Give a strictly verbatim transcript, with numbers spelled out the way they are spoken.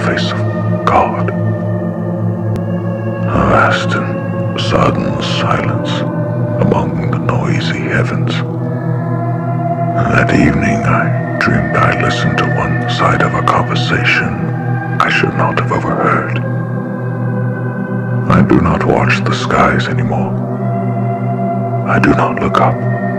face of God. A vast and sudden silence among the noisy heavens. That evening I dreamed I listened to one side of a conversation I should not have overheard. I do not watch the skies anymore. I do not look up.